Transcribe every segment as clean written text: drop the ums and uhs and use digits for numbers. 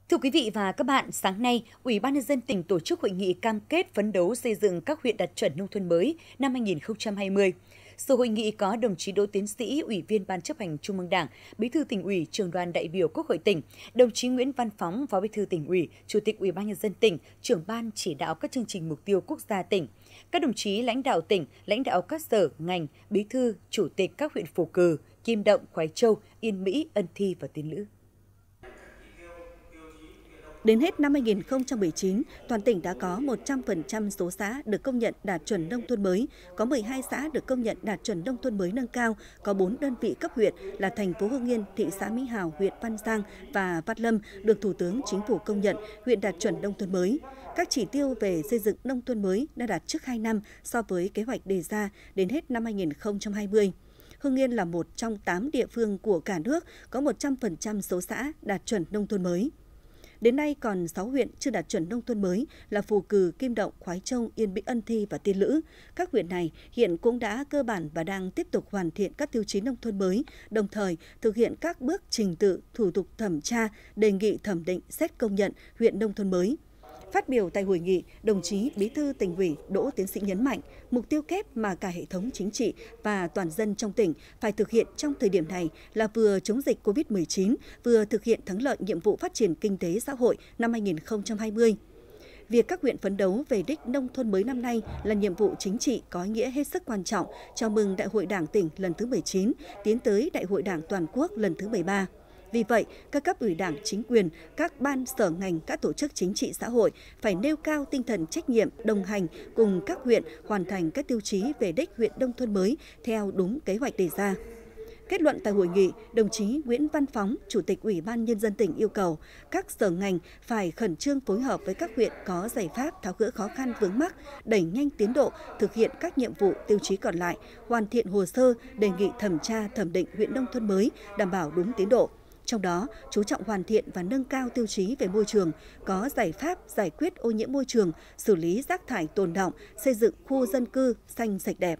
Thưa quý vị và các bạn, sáng nay, Ủy ban nhân dân tỉnh tổ chức hội nghị cam kết phấn đấu xây dựng các huyện đạt chuẩn nông thôn mới năm 2020. Sự hội nghị có đồng chí Đỗ Tiến Sĩ, Ủy viên Ban chấp hành Trung ương Đảng, Bí thư Tỉnh ủy, Trưởng đoàn đại biểu Quốc hội tỉnh, đồng chí Nguyễn Văn Phóng, Phó Bí thư Tỉnh ủy, Chủ tịch Ủy ban nhân dân tỉnh, Trưởng ban chỉ đạo các chương trình mục tiêu quốc gia tỉnh, các đồng chí lãnh đạo tỉnh, lãnh đạo các sở, ngành, Bí thư, Chủ tịch các huyện Phù Cừ, Kim Động, Khoái Châu, Yên Mỹ, Ân Thi và Tiên Lữ. Đến hết năm 2019, toàn tỉnh đã có 100% số xã được công nhận đạt chuẩn nông thôn mới, có 12 xã được công nhận đạt chuẩn nông thôn mới nâng cao, có 4 đơn vị cấp huyện là thành phố Hưng Yên, thị xã Mỹ Hào, huyện Văn Giang và Văn Lâm được Thủ tướng Chính phủ công nhận huyện đạt chuẩn nông thôn mới. Các chỉ tiêu về xây dựng nông thôn mới đã đạt trước 2 năm so với kế hoạch đề ra đến hết năm 2020. Hưng Yên là một trong 8 địa phương của cả nước có 100% số xã đạt chuẩn nông thôn mới. Đến nay còn 6 huyện chưa đạt chuẩn nông thôn mới là Phù Cừ, Kim Động, Khoái Châu, Yên Mỹ, Ân Thi và Tiên Lữ. Các huyện này hiện cũng đã cơ bản và đang tiếp tục hoàn thiện các tiêu chí nông thôn mới, đồng thời thực hiện các bước trình tự, thủ tục thẩm tra, đề nghị thẩm định, xét công nhận huyện nông thôn mới. Phát biểu tại hội nghị, đồng chí Bí thư Tỉnh ủy Đỗ Tiến Sĩ nhấn mạnh, mục tiêu kép mà cả hệ thống chính trị và toàn dân trong tỉnh phải thực hiện trong thời điểm này là vừa chống dịch COVID-19, vừa thực hiện thắng lợi nhiệm vụ phát triển kinh tế xã hội năm 2020. Việc các huyện phấn đấu về đích nông thôn mới năm nay là nhiệm vụ chính trị có ý nghĩa hết sức quan trọng, chào mừng Đại hội Đảng tỉnh lần thứ 19, tiến tới Đại hội Đảng toàn quốc lần thứ 13. Vì vậy, các cấp ủy Đảng, chính quyền, các ban sở ngành, các tổ chức chính trị xã hội phải nêu cao tinh thần trách nhiệm, đồng hành cùng các huyện hoàn thành các tiêu chí về đích huyện nông thôn mới theo đúng kế hoạch đề ra. Kết luận tại hội nghị, đồng chí Nguyễn Văn Phóng, Chủ tịch Ủy ban Nhân dân tỉnh yêu cầu các sở ngành phải khẩn trương phối hợp với các huyện có giải pháp tháo gỡ khó khăn vướng mắc, đẩy nhanh tiến độ, thực hiện các nhiệm vụ tiêu chí còn lại, hoàn thiện hồ sơ, đề nghị thẩm tra, thẩm định huyện nông thôn mới, đảm bảo đúng tiến độ. Trong đó, chú trọng hoàn thiện và nâng cao tiêu chí về môi trường, có giải pháp giải quyết ô nhiễm môi trường, xử lý rác thải tồn đọng, xây dựng khu dân cư xanh sạch đẹp.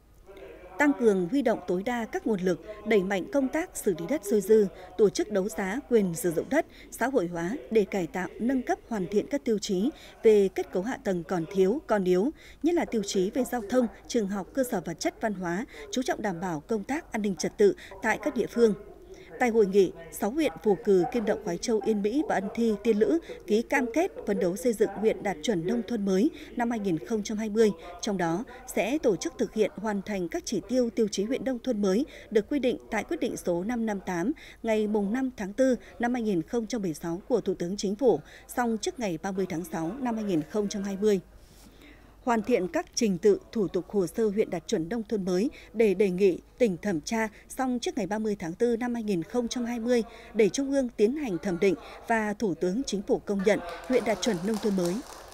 Tăng cường huy động tối đa các nguồn lực, đẩy mạnh công tác xử lý đất dôi dư, tổ chức đấu giá quyền sử dụng đất, xã hội hóa để cải tạo, nâng cấp hoàn thiện các tiêu chí về kết cấu hạ tầng còn thiếu, còn yếu, nhất là tiêu chí về giao thông, trường học, cơ sở vật chất văn hóa, chú trọng đảm bảo công tác an ninh trật tự tại các địa phương. Tại hội nghị, 6 huyện Phù Cừ, Kim Động, Khoái Châu, Yên Mỹ và Ân Thi, Tiên Lữ ký cam kết phấn đấu xây dựng huyện đạt chuẩn nông thôn mới năm 2020, trong đó sẽ tổ chức thực hiện hoàn thành các chỉ tiêu tiêu chí huyện nông thôn mới được quy định tại quyết định số 558 ngày 5 tháng 4 năm 2016 của Thủ tướng Chính phủ, xong trước ngày 30 tháng 6 năm 2020. Hoàn thiện các trình tự, thủ tục hồ sơ huyện đạt chuẩn nông thôn mới để đề nghị tỉnh thẩm tra xong trước ngày 30 tháng 4 năm 2020 để Trung ương tiến hành thẩm định và Thủ tướng Chính phủ công nhận huyện đạt chuẩn nông thôn mới.